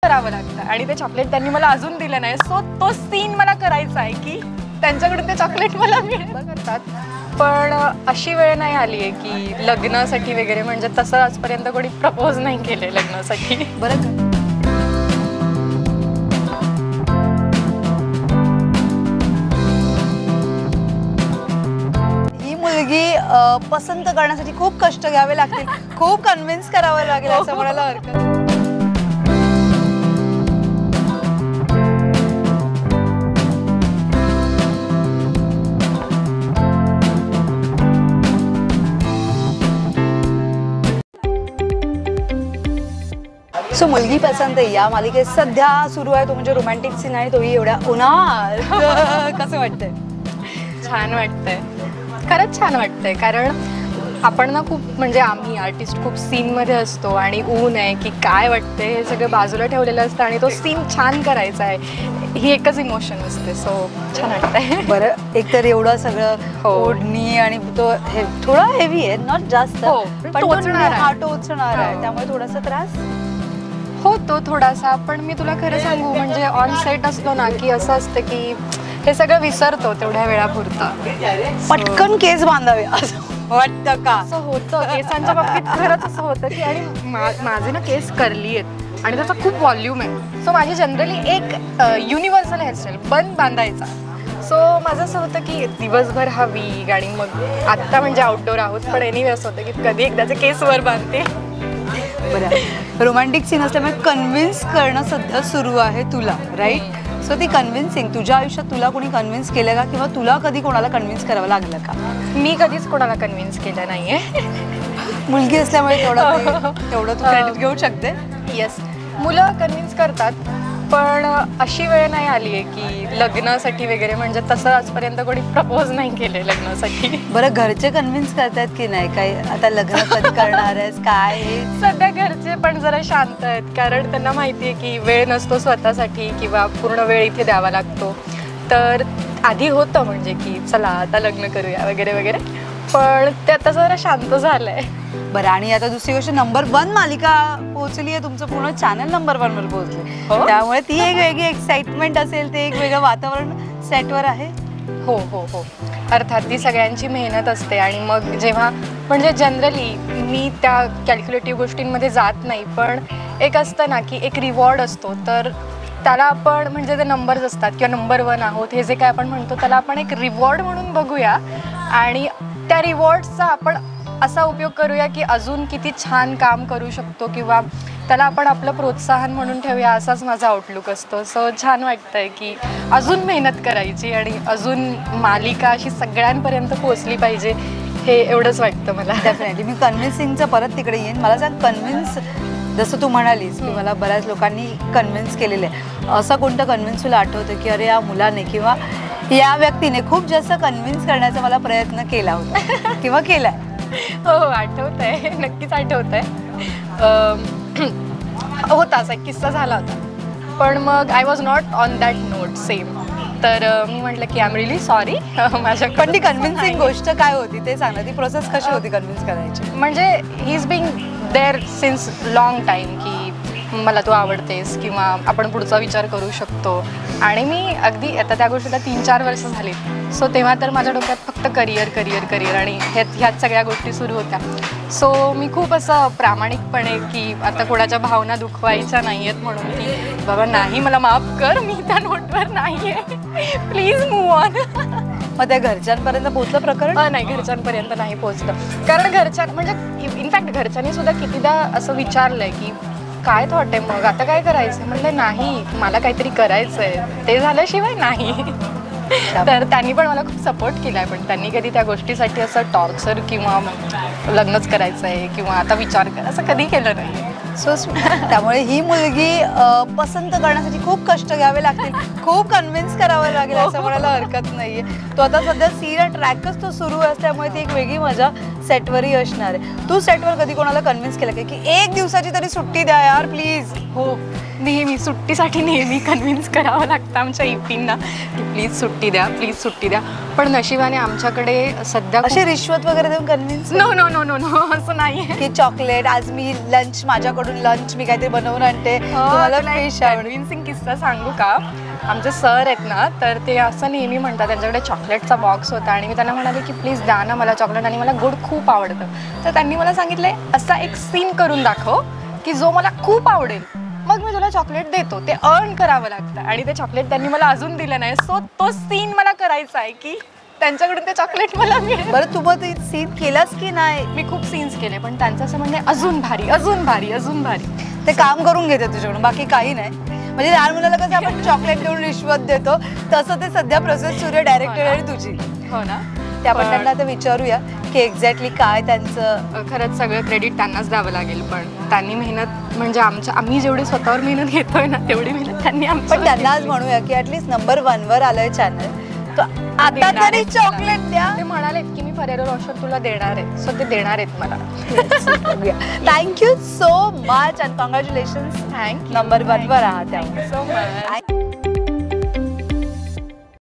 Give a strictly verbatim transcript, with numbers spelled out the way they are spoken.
करावं लागतं आणि ते चॉकलेट त्यांनी मला अजून दिलं नाही. सो तो सीन मला करायचा आहे की त्यांच्याकडून ते चॉकलेट मला मिळेल करतात. पण अशी वेळ नाही आली आहे की लग्नासाठी वगैरे, म्हणजे तसं आजपर्यंत कोणी प्रपोज नाही केले लग्नासाठी. बरं मुलगी पसंत करण्यासाठी खूप कष्ट घ्यावे लागतील, खूप कन्व्हिन्स करावं लागेल असं म्हणायला हरकत नाही. सो मुलगी पसंत आहे या मालिकेत सध्या सुरू आहे तो म्हणजे रोमॅन्टिक सीन आणि तोही एवढ्या उन्हाळ्यात. कसं वाटतंय? छान वाटतंय, खरंच छान वाटतंय. कारण आपण ना खूप म्हणजे आम्ही आर्टिस्ट खूप सीनमध्ये असतो आणि ऊन आहे की काय वाटतंय हे सगळं बाजूला ठेवलेलं असतं आणि तो सीन छान करायचा आहे, ही एकच इमोशन असते. सो छान वाटतंय. बरं, एकतर एवढं सगळं ओढणी आणि तो हे थोडा हेवी आहे, नॉट जास्त, पण टोचणार टोचणार आहे त्यामुळे थोडासा त्रास होतो थोडासा. पण मी तुला खरं सांगू म्हणजे ऑन सेट असतो ना की असं असतं की हे सगळं विसरतो तेवढ्या वेळापुरतं. पटकन केस बांधावे असं वाटतं का? असं होतं केसांच्या बाबतीत, खरंच असं होतं की आणि माझे ना केस कर्ली आहेत आणि त्याचा खूप व्हॉल्यूम आहे. सो माझी जनरली एक युनिव्हर्सल हेअरस्टाईल बंद बांधायचा. सो माझं असं होतं की दिवसभर हा वीग आणि मग आत्ता म्हणजे आउटडोर आहोत पण एनिवे असं होतं की कधी एकदाचे केस वर बांधते. बरं, रोमॅन्टिक सीन असल्यामुळे कन्व्हिन्स करणं सध्या सुरू आहे तुला, राईट? सो ती कन्व्हिन्सिंग तुझ्या आयुष्यात तुला कोणी कन्व्हिन्स केलं का किंवा तुला कधी कोणाला कन्व्हिन्स करावं लागलं का? मी कधीच कोणाला कन्व्हिन्स केलं नाहीये. मुलगी असल्यामुळे तेवढं तेवढं तू क्रेडिट घेऊ शकते. येस, मुलं कन्व्हिन्स करतात पण अशी वेळ नाही आली आहे की लग्नासाठी वगैरे, म्हणजे तसं आजपर्यंत कोणी प्रपोज नाही केले लग्नासाठी. बरं, घरचे कन्व्हिन्स करतात की नाही काय आता लग्न कधी करणार आहेस काय? सध्या घरचे पण जरा शांत आहेत कारण त्यांना माहिती आहे की वेळ नसतो स्वतःसाठी किंवा पूर्ण वेळ इथे द्यावा लागतो. तर आधी होतं म्हणजे की चला आता लग्न करूया वगैरे वगैरे, पण ते आता जरा शांत झालंय. बरं, आणि आता दुसरी गोष्ट नंबर वन मालिका पोहोचली आहे, तुमचं पूर्ण चॅनल नंबर वन वर पोहोचले, त्यामुळे ती एक वेगळी एक्साइटमेंट असेल, ते एक वेगळं वातावरण सेटवर आहे. हो हो हो अर्थात ती सगळ्यांची मेहनत असते आणि मग जेव्हा म्हणजे जनरली मी त्या कॅल्क्युलेटिव्ह गोष्टींमध्ये जात नाही, पण एक असतं ना की एक रिवॉर्ड असतो, तर त्याला आपण म्हणजे ते नंबर्स असतात किंवा नंबर वन आहोत हे जे काय आपण म्हणतो त्याला आपण एक रिवॉर्ड म्हणून बघूया आणि त्या रिवॉर्ड्सचा आपण असा उपयोग करूया की अजून किती छान काम करू शकतो किंवा त्याला आपण आपलं प्रोत्साहन म्हणून ठेवूया, असाच माझा आउटलुक असतो. सो छान वाटतंय की अजून मेहनत करायची आणि अजून मालिका अशी सगळ्यांपर्यंत पोहोचली पाहिजे, हे एवढंच वाटतं मला. डेफिनेटली. मी कन्व्हिन्सिंगचं परत तिकडे येईन. मला सांग, कन्व्हिन्स जसं तू म्हणालीस की मला बऱ्याच लोकांनी कन्व्हिन्स केलेलं आहे, असं कोणतं कन्व्हिन्स तुला आठवतं की अरे या मुलाने किंवा या व्यक्तीने खूप जास्त कन्व्हिन्स करण्याचा मला प्रयत्न केला होता किंवा केला आहे? हो आठवत आहे, नक्कीच आठवत आहे. होता असा एक किस्सा झाला होता, पण मग I was not on that note same. तर मी म्हटलं की आय एम रिली सॉरी माझ्या. पण ती कन्व्हिन्सिंग गोष्ट काय होती ते सांग ना, ती प्रोसेस कशी होती कन्व्हिन्स करायची? म्हणजे he is being there since long time की मला तू आवडतेस किंवा आपण पुढचा विचार करू शकतो, आणि मी अगदी आता त्या गोष्टीला तीन चार वर्ष झाली. सो तेव्हा तर माझ्या डोक्यात फक्त करिअर करिअर करिअर आणि ह्यात ह्याच सगळ्या गोष्टी सुरू होत्या. सो मी खूप असं प्रामाणिकपणे की आता कोणाच्या भावना दुखवायच्या नाही आहेत म्हणून की बाबा नाही मला माफ कर, मी त्या नोटवर नाही आहे, प्लीज मूव ऑन. मग त्या घरच्यांपर्यंत पोहोचलं प्रकरण? नाही, घरच्यांपर्यंत नाही पोहोचलं, कारण घरच्या म्हणजे इनफॅक्ट घरच्यांनी सुद्धा कितीदा असं विचारलंय की काय थॉट आहे मग आता काय करायचं. म्हटलं नाही मला काहीतरी करायचं आहे, ते झाल्याशिवाय नाही. तर त्यांनी पण मला खूप सपोर्ट केला आहे, पण त्यांनी कधी त्या गोष्टीसाठी असं टॉर्चर किंवा लग्नच करायचं आहे किंवा आता विचार कर असं कधी केलं नाही. सो त्यामुळे ही मुलगी पसंत करण्यासाठी खूप कष्ट घ्यावे लागतील, खूप कन्व्हिन्स करावं लागेल असं म्हणायला हरकत नाहीये. तो आता सध्या सीन ट्रॅकच तो सुरू असल्यामुळे ती एक वेगळी मजा सेटवरही असणार आहे. तू सेटवर कधी कोणाला कन्व्हिन्स केलं की एक दिवसाची तरी सुट्टी द्या यार प्लीज? हो नेहमी सुट्टीसाठी नेहमी कन्व्हिन्स करावं लागतं आमच्या इपींना की प्लीज सुट्टी द्या, प्लीज सुट्टी द्या. पण नशिबाने आमच्याकडे सध्या अशी रिश्वत वगैरे देऊन convince no no no no no असं नाही आहे की चॉकलेट आज मी लंच माझ्याकडून लंच मी काहीतरी बनवून आणते तुम्हाला फिश आवडेल. कन्व्हिन्सिंग किस्सा सांगू का? आमचे सर आहेत ना, तर ते असं नेहमी म्हणतात, त्यांच्याकडे चॉकलेटचा बॉक्स होता आणि मी त्यांना म्हणाले की प्लीज द्या ना मला चॉकलेट आणि मला गोड खूप आवडतं. तर त्यांनी मला सांगितलं असा एक सीन करून दाखव की जो मला खूप आवडेल, मग मी तुला चॉकलेट देतो. ते अर्न करावं लागतं आणि ते चॉकलेट त्यांनी मला अजून दिलं नाही. सो तो सीन मला करायचा आहे की त्यांच्याकडून ते चॉकलेट मला मिळेल. बरं तू मग सीन केलास की नाही? मी खूप सीन्स केले पण त्यांचं असं म्हणजे अजून भारी अजून भारी अजून भारी ते काम करून घेते तुझ्याकडून, बाकी काही नाही. म्हणजे लहान मुलाला कसं आपण चॉकलेट देऊन रिश्वत देतो तसं ते सध्या प्रोसेस सुरू आहे डायरेक्टर आणि तुझी. हो ना. ते आपण त्यांना आता विचारूया की एक्झॅक्टली काय त्यांचं. खरंच सगळं क्रेडिट त्यांनाच द्यावं लागेल, पण त्यांनी मेहनत म्हणजे आमच्या आम्ही जेवढी स्वतःवर मेहनत घेतोय ना तेवढी मेहनत त्यांनी आमच्या. पण त्यांना आज म्हणूया की ॲटलीस्ट नंबर वन वर आलंय चॅनल, आता तरी चॉकलेट द्या. ते म्हणालेत की मी फरेरो रॉशर तुला देणार आहे, सो ते देणार आहेत मला. Thank you so much and congratulations. Thank you. Number one वर आहात त्यामुळे. So much.